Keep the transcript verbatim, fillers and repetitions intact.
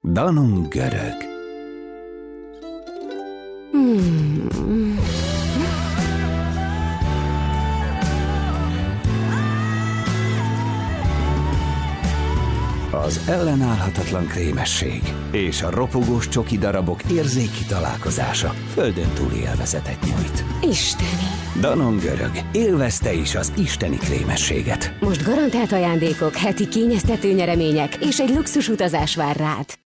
Danone görög. Hmm. Az ellenállhatatlan krémesség és a ropogós csoki darabok érzéki találkozása földön túli élvezetet nyújt. Isteni! Danone görög. Élvezte is az isteni krémességet. Most garantált ajándékok, heti kényeztető nyeremények és egy luxus utazás vár rád.